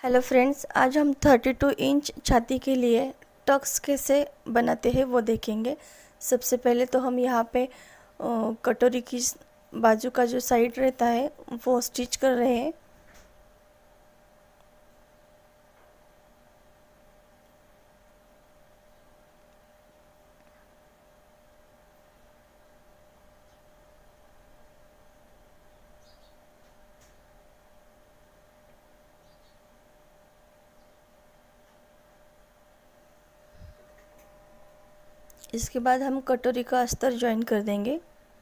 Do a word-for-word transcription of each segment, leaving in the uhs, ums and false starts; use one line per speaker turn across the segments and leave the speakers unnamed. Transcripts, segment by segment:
Hello friends, आज हम बत्तीस इंच छाती के लिए टक्स कैसे बनाते हैं वो देखेंगे। सबसे पहले तो हम यहाँ पे अ, कटोरी की बाजू का जो साइड रहता है वो स्टिच कर रहे हैं। इसके बाद हम कटोरी का अस्तर ज्वाइन कर देंगे।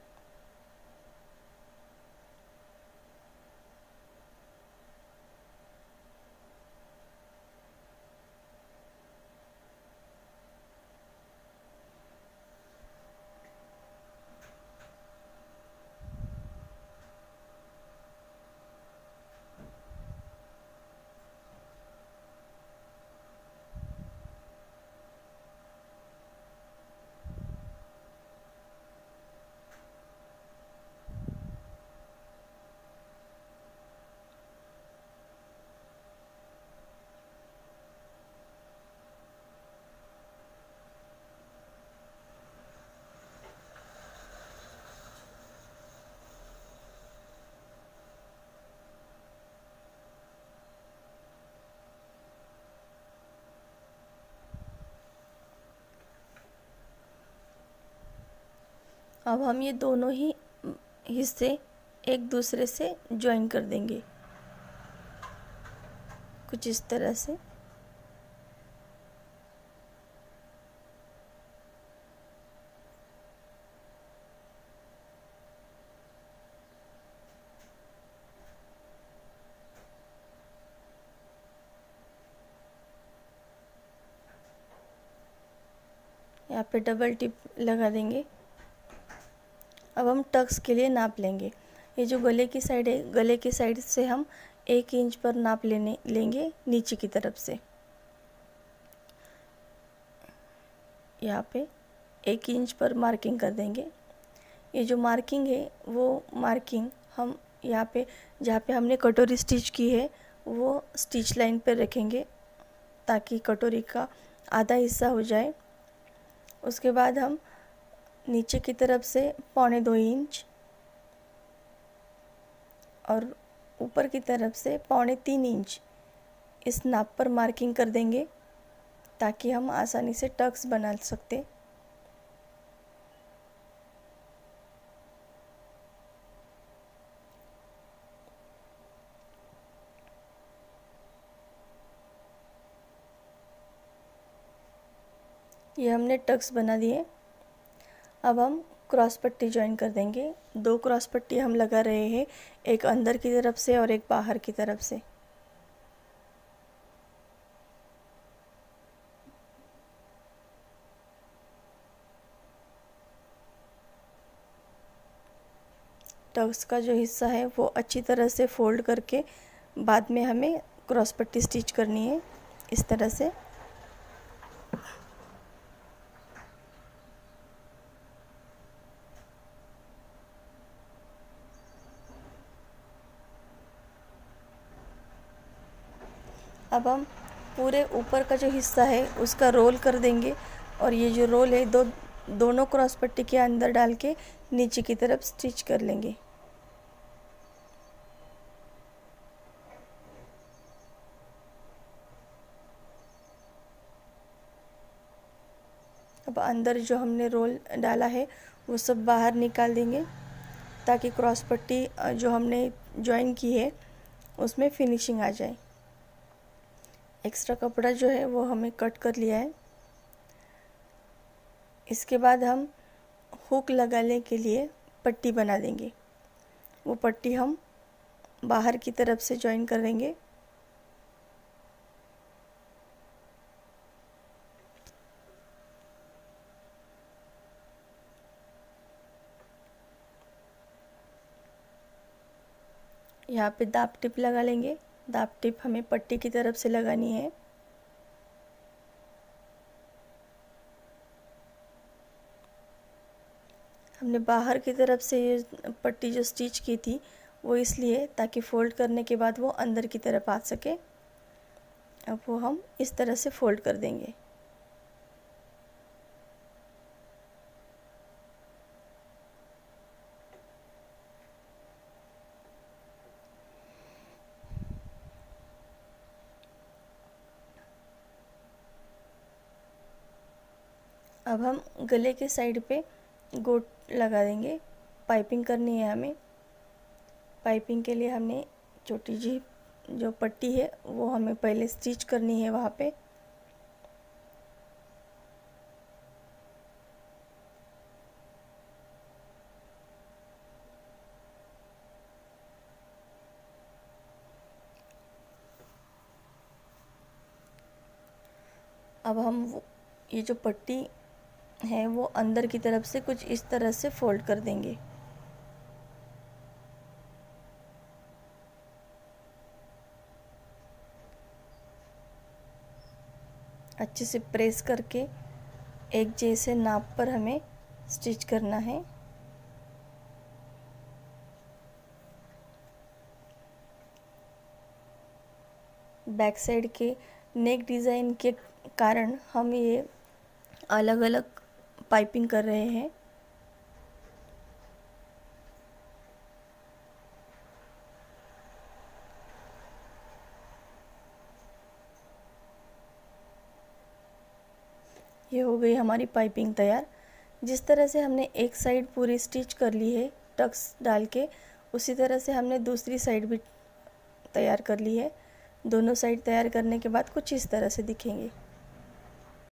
अब हम ये दोनों ही हिस्से एक दूसरे से ज्वाइन कर देंगे कुछ इस तरह से। यहाँ पे डबल टिप लगा देंगे। अब हम टक्स के लिए नाप लेंगे। ये जो गले की साइड है, गले की साइड से हम एक इंच पर नाप लेने लेंगे नीचे की तरफ से। यहाँ पे एक इंच पर मार्किंग कर देंगे। ये जो मार्किंग है वो मार्किंग हम यहाँ पे जहाँ पे हमने कटोरी स्टिच की है वो स्टिच लाइन पर रखेंगे ताकि कटोरी का आधा हिस्सा हो जाए। उसके बाद हम नीचे की तरफ से पौने दो इंच और ऊपर की तरफ से पौने तीन इंच इस नाप पर मार्किंग कर देंगे ताकि हम आसानी से टक्स बना सकते। ये हमने टक्स बना दिए। अब हम क्रॉस पट्टी ज्वाइन कर देंगे। दो क्रॉस पट्टी हम लगा रहे हैं, एक अंदर की तरफ से और एक बाहर की तरफ से। टक्स का जो हिस्सा है वो अच्छी तरह से फोल्ड करके बाद में हमें क्रॉस पट्टी स्टिच करनी है इस तरह से। अब हम पूरे ऊपर का जो हिस्सा है उसका रोल कर देंगे और ये जो रोल है दो दोनों क्रॉस पट्टी के अंदर डाल के नीचे की तरफ स्टिच कर लेंगे। अब अंदर जो हमने रोल डाला है वो सब बाहर निकाल देंगे ताकि क्रॉस पट्टी जो हमने ज्वाइन की है उसमें फिनिशिंग आ जाए। एक्स्ट्रा कपड़ा जो है वो हमें कट कर लिया है। इसके बाद हम हुक लगाने के लिए पट्टी बना देंगे। वो पट्टी हम बाहर की तरफ से ज्वाइन करेंगे। यहाँ पे दाब टिप लगा लेंगे। दाब टिप हमें पट्टी की तरफ से लगानी है। हमने बाहर की तरफ से ये पट्टी जो स्टिच की थी वो इसलिए ताकि फोल्ड करने के बाद वो अंदर की तरफ आ सके। अब वो हम इस तरह से फोल्ड कर देंगे। अब हम गले के साइड पे गोट लगा देंगे। पाइपिंग करनी है हमें। पाइपिंग के लिए हमने छोटी जी जो पट्टी है वो हमें पहले स्टिच करनी है वहाँ पे। अब हम वो ये जो पट्टी है वो अंदर की तरफ से कुछ इस तरह से फोल्ड कर देंगे। अच्छे से प्रेस करके एक जैसे नाप पर हमें स्टिच करना है। बैक साइड के नेक डिज़ाइन के कारण हम ये अलग अलग पाइपिंग कर रहे हैं। ये हो गई हमारी पाइपिंग तैयार। जिस तरह से हमने एक साइड पूरी स्टिच कर ली है टक्स डाल के, उसी तरह से हमने दूसरी साइड भी तैयार कर ली है। दोनों साइड तैयार करने के बाद कुछ इस तरह से दिखेंगे।